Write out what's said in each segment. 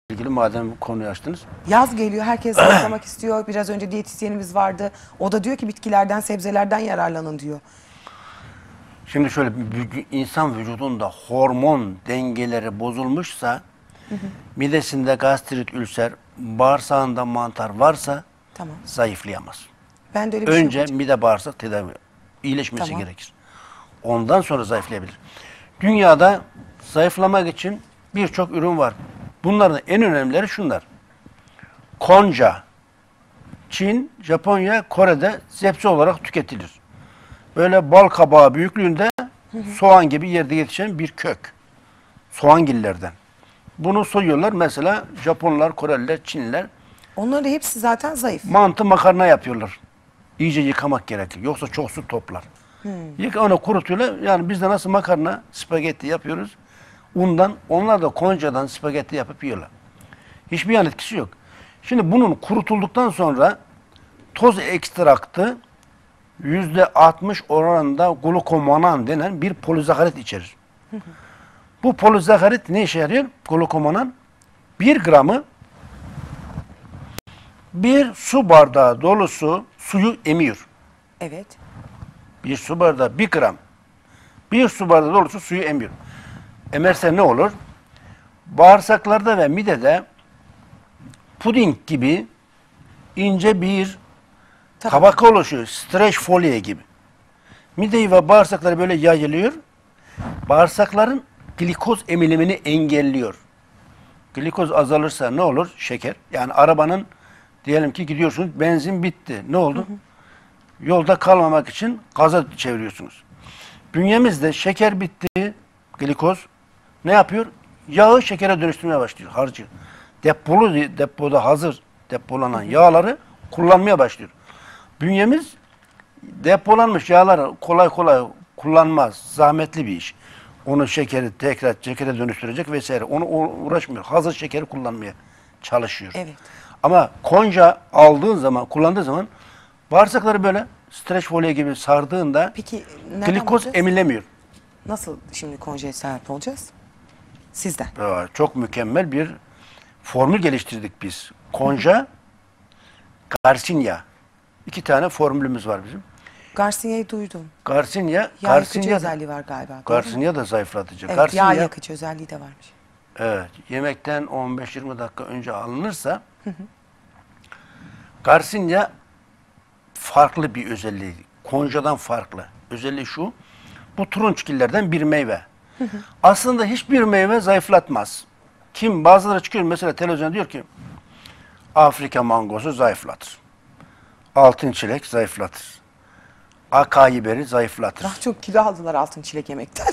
ilgili madem bu konuyu açtınız. Yaz geliyor, herkes zayıflamak istiyor. Biraz önce diyetisyenimiz vardı. O da diyor ki bitkilerden, sebzelerden yararlanın diyor. Şimdi şöyle, insan vücudunda hormon dengeleri bozulmuşsa, midesinde gastrit, ülser, bağırsağında mantar varsa Tamam. zayıflayamaz. Ben de öyle bir şey Önce yapacağım. mide bağırsak tedavi iyileşmesi Tamam. gerekir. Ondan sonra zayıflayabilir. Dünyada zayıflamak için birçok ürün var. Bunların en önemlileri şunlar. Konca, Çin, Japonya, Kore'de zepse olarak tüketilir. Böyle bal kabağı büyüklüğünde soğan gibi yerde yetişen bir kök. Soğangillerden. Bunu soyuyorlar. Mesela Japonlar, Koreliler, Çinliler Onların hepsi zaten zayıf. mantı makarna yapıyorlar. İyice yıkamak gerekir. Yoksa çok su toplar. Onu kurutuyorlar. Yani biz de nasıl makarna, spagetti yapıyoruz. Undan, onlar da koncadan spagetti yapıp yiyorlar. Hiçbir yan etkisi yok. Şimdi bunun kurutulduktan sonra toz ekstraktı %60 oranında glukomonan denen bir polizakarit içerir. Bu polizakarit ne işe yarıyor? Glukomonan 1 gramı bir su bardağı dolusu suyu emiyor. Evet. Bir su bardağı 1 gram. Bir su bardağı dolusu suyu emiyor. Emerse ne olur? Bağırsaklarda ve midede puding gibi ince bir tabaka oluşuyor. Streç folye gibi. Mideyi ve bağırsakları böyle yayılıyor. Bağırsakların glikoz emilimini engelliyor. Glikoz azalırsa ne olur? Şeker. Yani arabanın diyelim ki gidiyorsunuz, benzin bitti. Ne oldu? Yolda kalmamak için gaza çeviriyorsunuz. Bünyemizde şeker bitti, glikoz ne yapıyor? Yağı şekere dönüştürmeye başlıyor, harcı. Depoda hazır depolanan yağları kullanmaya başlıyor. Bünyemiz depolanmış yağları kolay kolay kullanmaz. Zahmetli bir iş. Onu tekrar şekere dönüştürecek vesaire. Onu uğraşmıyor. Hazır şekeri kullanmaya çalışıyor. Evet. Ama konca aldığın zaman, kullandığın zaman bağırsakları böyle streç folyo gibi sardığında Peki nereden glikoz bulacağız? emilemiyor. Nasıl şimdi konjeye sahip olacağız? Sizden. Çok mükemmel bir formül geliştirdik biz. Konja, Garcinia. 2 tane formülümüz var bizim. Garcinya'yı duydum. Garcinia, Yağ yakıcı özelliği var galiba. doğru mu? Garcinia da zayıflatıcı. Evet, Garcinia, yağ yakıcı özelliği de varmış. evet, yemekten 15-20 dakika önce alınırsa Garcinia farklı bir özelliği. Konjadan farklı. Özelliği şu. Bu turunçgillerden bir meyve. Aslında hiçbir meyve zayıflatmaz. Bazıları çıkıyor mesela televizyonda diyor ki Afrika mangosu zayıflatır. Altın çilek zayıflatır. Acai beri zayıflatır. Daha çok kilo aldılar altın çilek yemekten.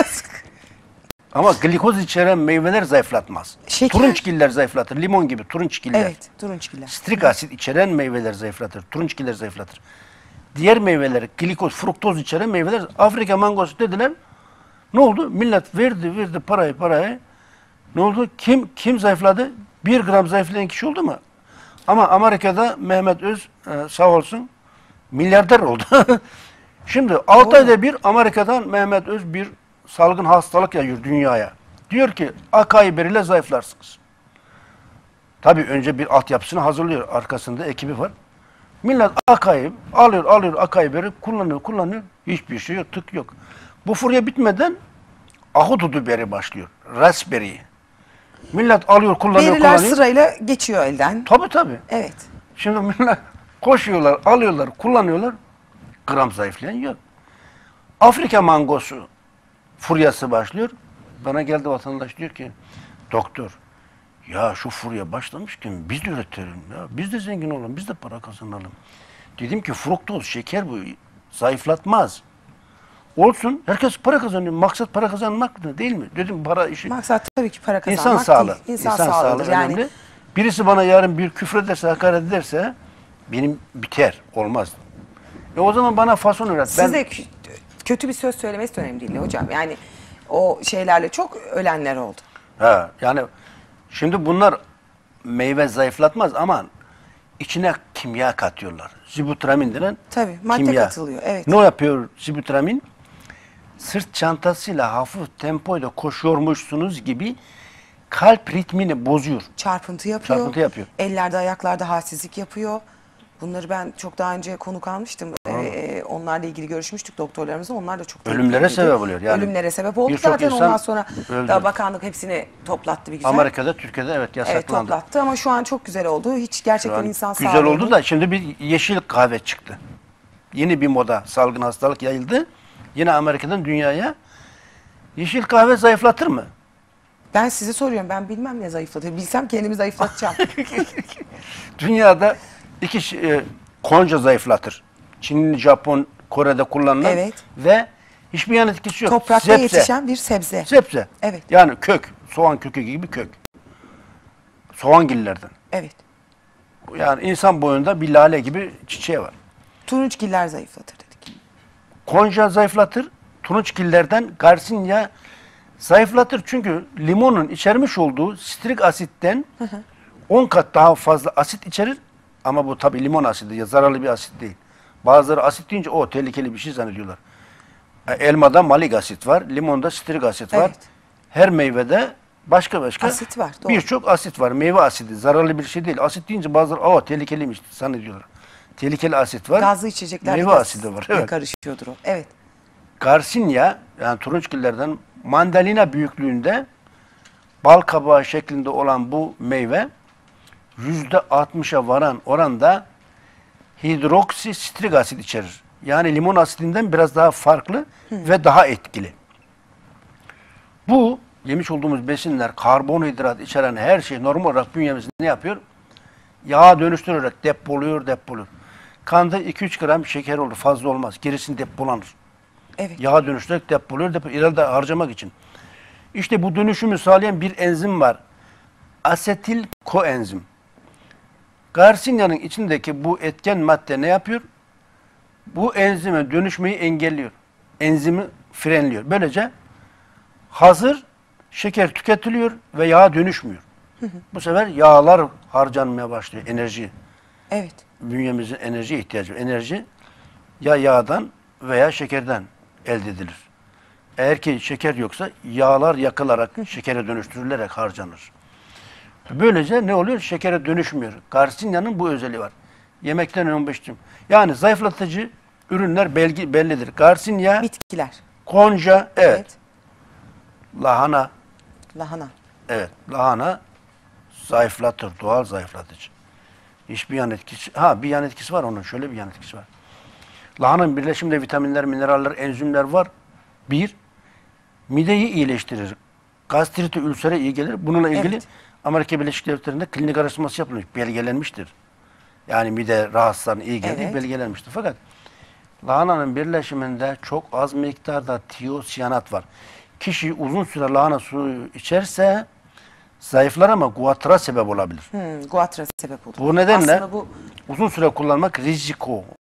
Ama glikoz içeren meyveler zayıflatmaz. Şeker. Turunçgiller zayıflatır. Limon gibi turunçgiller. Evet, turunçgiller. Strik asit içeren meyveler zayıflatır. Turunçgiller zayıflatır. Diğer meyveler, glikoz, fruktoz içeren meyveler, Afrika mangosu dediler. Ne oldu? Millet verdi parayı. Ne oldu? Kim zayıfladı? 1 gram zayıflayan kişi oldu mu? Ama Amerika'da Mehmet Öz sağ olsun milyarder oldu. Şimdi 6 ayda bir Amerika'dan Mehmet Öz bir salgın hastalık yayıyor dünyaya. Diyor ki acai beriyle zayıflarsınız. Tabii önce bir altyapısını hazırlıyor. Arkasında ekibi var. Millet acai alıyor acai beri kullanıyor. Hiçbir şey yok, tık yok. Bu furya bitmeden ahududu beri başlıyor. Raspberry. Millet alıyor, Beriler kullanıyor. sırayla geçiyor elden. Tabii. Evet. Şimdi millet koşuyorlar, alıyorlar, kullanıyorlar. Gram zayıflayan yok. Afrika mangosu furyası başlıyor. Bana geldi vatandaş diyor ki doktor ya şu furya başlamışken biz de üretelim ya. Biz de zengin olalım, biz de para kazanalım. Dedim ki fruktoz, şeker bu zayıflatmaz. Olsun, herkes para kazanıyor. Maksat para kazanmak mı, değil mi? Dedim para işi. Maksat tabii ki para kazanmak İnsan sağlığı. değil. İnsan sağlığıdır. Yani önemli. Birisi bana yarın bir küfrederse, hakaret ederse benim biter, olmaz. O zaman bana fason öğret. size kötü bir söz söylemesi de önemli değil hocam. Yani o şeylerle çok ölenler oldu. Yani şimdi bunlar meyve zayıflatmaz ama içine kimya katıyorlar. Zibutramin denen Tabii, madde kimya. katılıyor, evet. Ne yapıyor zibutramin? Sırt çantasıyla hafif tempoyla koşuyormuşsunuz gibi kalp ritmini bozuyor. Çarpıntı yapıyor. Çarpıntı yapıyor. Ellerde ayaklarda halsizlik yapıyor. Bunları ben çok daha önce konuk almıştım. Onlarla ilgili görüşmüştük doktorlarımızla. Onlar da çok Ölümlere tehlikeliydi. sebep oluyor. Yani Ölümlere sebep oldu birçok zaten. insan Ondan sonra öldü. da bakanlık hepsini toplattı bir güzel. Amerika'da, Türkiye'de evet Evet, yasaklandı. toplattı ama şu an çok güzel oldu. Hiç gerçekten Şu an insan güzel sağlığını- oldu da şimdi bir yeşil kahve çıktı. Yeni bir moda, salgın hastalık yayıldı. Yine Amerika'dan dünyaya. Yeşil kahve zayıflatır mı? Ben size soruyorum. Ben bilmem ne zayıflatıyor. Bilsem kendimi zayıflatacağım. Dünyada konca zayıflatır. Çin, Japon, Kore'de kullanılan Evet. ve hiçbir yan etkisi yok. Toprakta Sebze. yetişen bir sebze. Sebze. Evet. Yani kök, soğan kökü gibi kök. Soğangillerden. Evet. Yani insan boyunda bir lale gibi çiçeği var. Turunçgiller zayıflatır dedik. Konca zayıflatır. Turunçgillerden Garcinia zayıflatır. Çünkü limonun içermiş olduğu sitrik asitten 10 kat daha fazla asit içerir. Ama bu tabii limon asidi, ya zararlı bir asit değil. Bazıları asit deyince o tehlikeli bir şey zannediyorlar. Elmada malik asit var, limonda sitrik asit var. Evet. Her meyvede başka Asit var, doğru. birçok asit var. Meyve asidi zararlı bir şey değil. Asit deyince bazıları tehlikeliymiş zannediyorlar. Tehlikeli asit var. Gazlı içeceklerde Meyve asidi var. Evet. karışıyordur o. Evet. Garcinia yani turunçgillerden mandalina büyüklüğünde bal kabağı şeklinde olan bu meyve %60'a varan oranda hidroksistrik asit içerir. Yani limon asidinden biraz daha farklı ve daha etkili. Bu yemiş olduğumuz besinler, karbonhidrat içeren her şey normal olarak bünyemizde ne yapıyor? Yağa dönüştürerek depoluyor. Kanda 2-3 gram şeker olur, fazla olmaz. Gerisini depolanır. Evet. Yağa dönüştürerek depoluyor, ileride harcamak için. İşte bu dönüşümü sağlayan bir enzim var. Asetil koenzim. Garcinia'nın içindeki bu etken madde ne yapıyor? Bu enzime dönüşmeyi engelliyor. Enzimi frenliyor. Böylece hazır şeker tüketiliyor ve yağa dönüşmüyor. Bu sefer yağlar harcanmaya başlıyor. Enerji. Evet. Bünyemizin enerjiye ihtiyacı var. Enerji ya yağdan veya şekerden elde edilir. Eğer ki şeker yoksa yağlar yakılarak, şekere dönüştürülerek harcanır. Böylece ne oluyor? Şekere dönüşmüyor. Garcinia'nın bu özelliği var. Yemekten 15 gün. Yani zayıflatıcı ürünler bellidir. Garcinia, Bitkiler. konca, evet. Lahana, Lahana. evet. Lahana zayıflatır, doğal zayıflatıcı. Hiçbir yan etkisi, bir yan etkisi var onun. Şöyle bir yan etkisi var. Lahananın birleşiminde vitaminler, mineraller, enzimler var. Bir, mideyi iyileştirir. Gastrite, ülsere iyi gelir. Bununla ilgili Evet. Amerika Birleşik Devletleri'nde klinik araştırması yapılmış, belgelenmiştir. Yani mide rahatsızlarına iyi geldiği Evet. belgelenmiştir. Fakat lahananın birleşiminde çok az miktarda tiyosiyanat var. Kişi uzun süre lahana suyu içerse zayıflar ama guatra sebep olabilir. Guatra sebep olur. Bu nedenle Aslında bu uzun süre kullanmak risiko